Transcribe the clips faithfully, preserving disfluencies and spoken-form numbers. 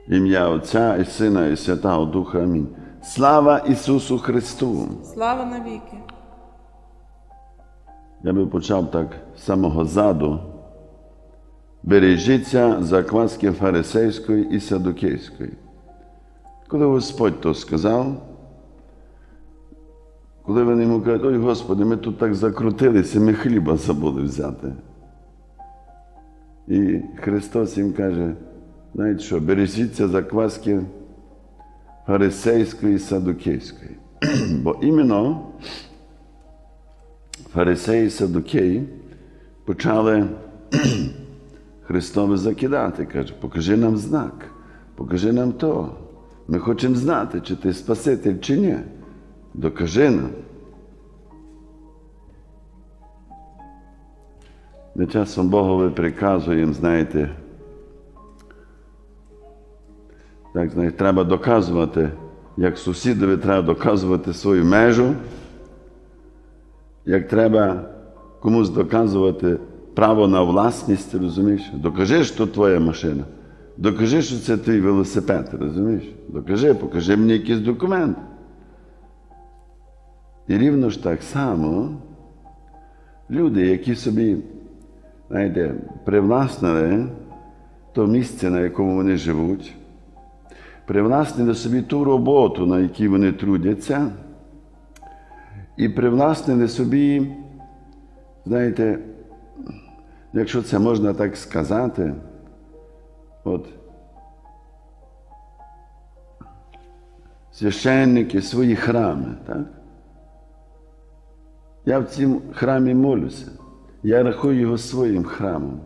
Ім'я Отця і Сина і Святого Духа. Амінь. Слава Ісусу Христу! Слава навіки! Я би почав так з самого заду. Бережіться закваски фарисейської і садукейської. Коли Господь то сказав, коли вони йому кажуть, ой, Господи, ми тут так закрутилися, ми хліба забули взяти. І Христос їм каже, знаєте що, бережіться закваски фарисейської і садукейської. Бо іменно фарисеї і садукеї почали Христове закидати. Каже, покажи нам знак, покажи нам то. Ми хочемо знати, чи ти Спаситель, чи ні. Докажи нам. Ми часом Богові приказуємо, знаєте, так, знаєте, треба доказувати, як сусідові треба доказувати свою межу, як треба комусь доказувати право на власність, розумієш? Докажи, що твоя машина. Докажи, що це твій велосипед, розумієш? Докажи, покажи мені якийсь документ. І рівно ж так само люди, які собі, знаєте, привласнили то місце, на якому вони живуть, привласнили собі ту роботу, на якій вони трудяться, і привласнили собі, знаєте, якщо це можна так сказати, от, священники, свої храми, так? Я в цьому храмі молюся, я рахую його своїм храмом.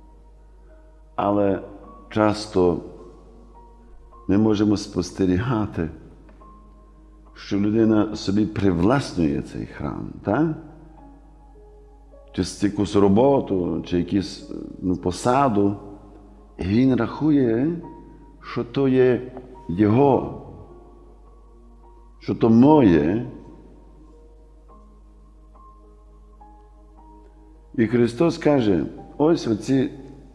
Але часто ми можемо спостерігати, що людина собі привласнює цей храм, так? Чи якусь роботу, чи якусь ну, посаду, і він рахує, що то є його, що то моє. І Христос каже, ось оці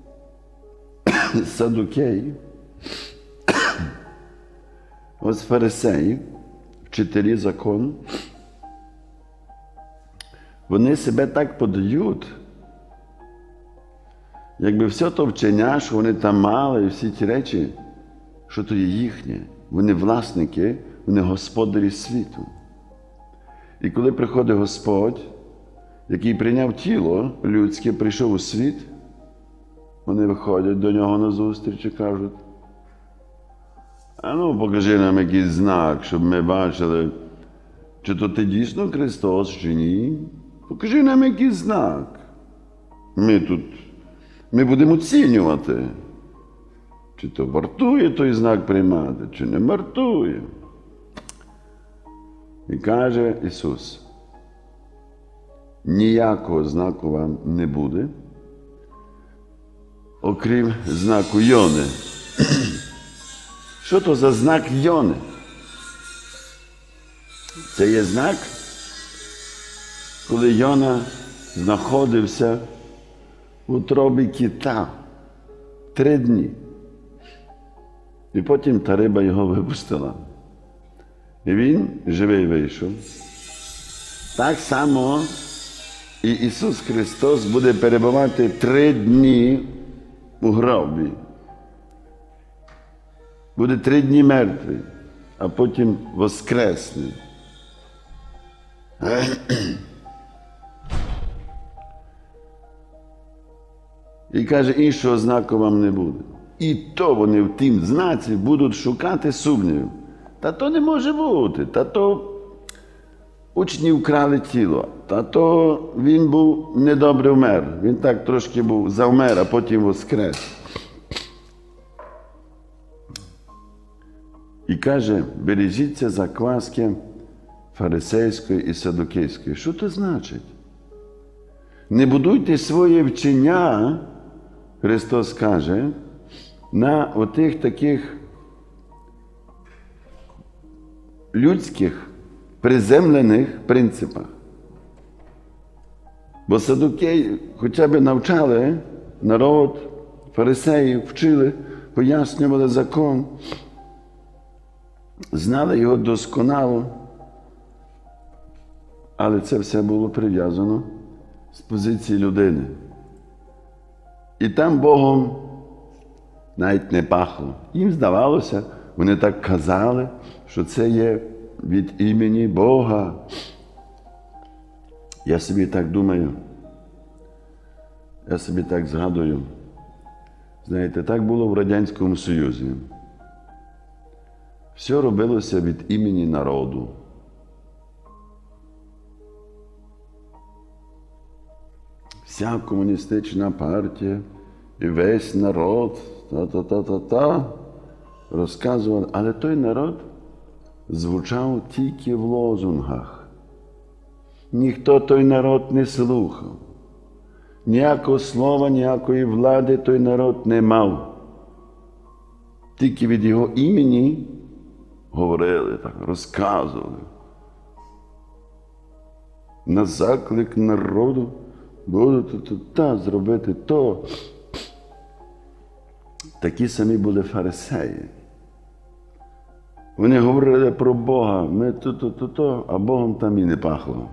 садукеї, ось фарисеї, вчителі закону, вони себе так подають, якби все то вчення, що вони там мали, і всі ті речі, що то є їхнє. Вони власники, вони господарі світу. І коли приходить Господь, який прийняв тіло людське, прийшов у світ, вони виходять до нього на зустріч і кажуть, а ну покажи нам якийсь знак, щоб ми бачили, чи то ти дійсно Христос, чи ні. Покажи нам якийсь знак. Ми тут, ми будемо оцінювати, чи то вартує той знак приймати, чи не вартує. І каже Ісус, ніякого знаку вам не буде, окрім знаку Йони. Що то за знак Йони? Це є знак, коли Йона знаходився в утробі кита три дні. І потім та риба його випустила. І він живий вийшов. Так само і Ісус Христос буде перебувати три дні у гробі. Буде три дні мертвий, а потім воскресне. І каже, іншого знаку вам не буде. І то вони в тім знаці будуть шукати сумнівів. Та то не може бути, та то учні вкрали тіло, та то він був недобре вмер. Він так трошки був завмер, а потім воскрес. І каже, бережіться закваски фарисейської і садукейської. Що це значить? Не будуйте своє вчення, Христос каже, на отих таких людських, приземлених принципах. Бо садукеї хоча б навчали народ, фарисеї вчили, пояснювали закон, знали його досконало, але це все було прив'язано з позиції людини. І там Богом навіть не пахло. Їм здавалося, вони так казали, що це є від імені Бога. Я собі так думаю, я собі так згадую. Знаєте, так було в Радянському Союзі. Все робилося від імені народу. Вся комуністична партія і весь народ та-та-та-та-та розказували, але той народ звучав тільки в лозунгах. Ніхто той народ не слухав. Ніякого слова, ніякої влади той народ не мав. Тільки від його імені говорили, так, розказували. На заклик народу буду та зробити то. Такі самі були фарисеї. Вони говорили про Бога, ми то-то-то-то, а Богом там і не пахло.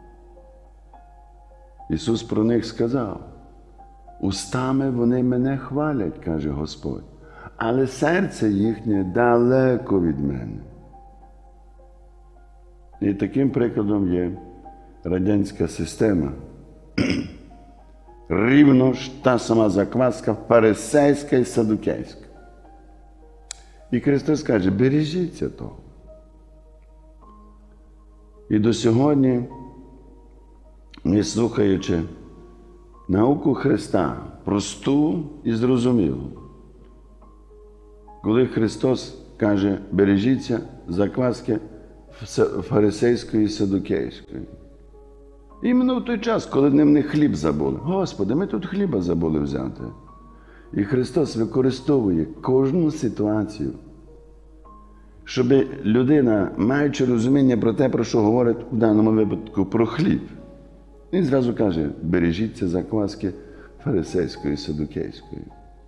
Ісус про них сказав, устами вони мене хвалять, каже Господь, але серце їхнє далеко від мене. І таким прикладом є радянська система. Рівно ж та сама закваска фарисейська і садукейська. І Христос каже, бережіться того. І до сьогодні ми, слухаючи науку Христа, просту і зрозумілу, коли Христос каже, бережіться закваски фарисейської і садукейської. Іменно в той час, коли ним не хліб забули. Господи, ми тут хліба забули взяти. І Христос використовує кожну ситуацію, щоб людина, маючи розуміння про те, про що говорить в даному випадку про хліб, він зразу каже, бережіться закваски фарисейської і садукейської.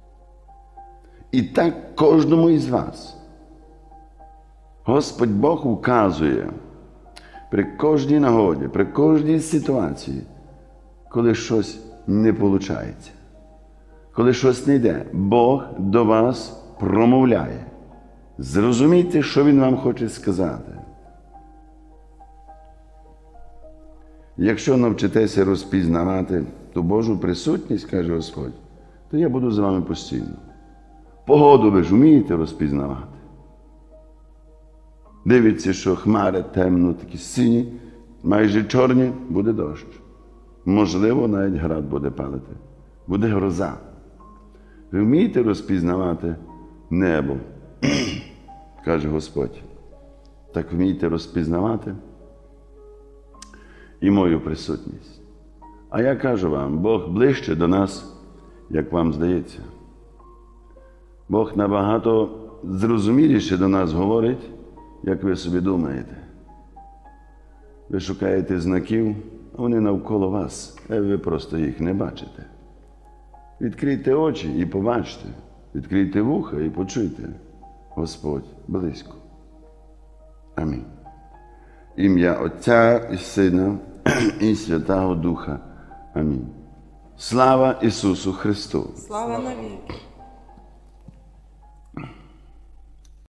І так кожному із вас Господь Бог указує при кожній нагоді, при кожній ситуації, коли щось не виходить, коли щось не йде, Бог до вас промовляє. Зрозумійте, що Він вам хоче сказати. Якщо навчитеся розпізнавати ту Божу присутність, каже Господь, то я буду з вами постійно. Погоду ви ж вмієте розпізнавати. Дивіться, що хмари темно, такі сині, майже чорні, буде дощ. Можливо, навіть град буде палити. Буде гроза. Ви вмієте розпізнавати небо, каже Господь. Так вмієте розпізнавати і мою присутність. А я кажу вам, Бог ближче до нас, як вам здається. Бог набагато зрозуміліше до нас говорить, як ви собі думаєте. Ви шукаєте знаків, а вони навколо вас, а ви просто їх не бачите. Відкрийте очі і побачте, відкрийте вуха і почуйте. Господь близько. Амінь. Ім'я Отця і Сина і Святого Духа. Амінь. Слава Ісусу Христу! Слава навіки!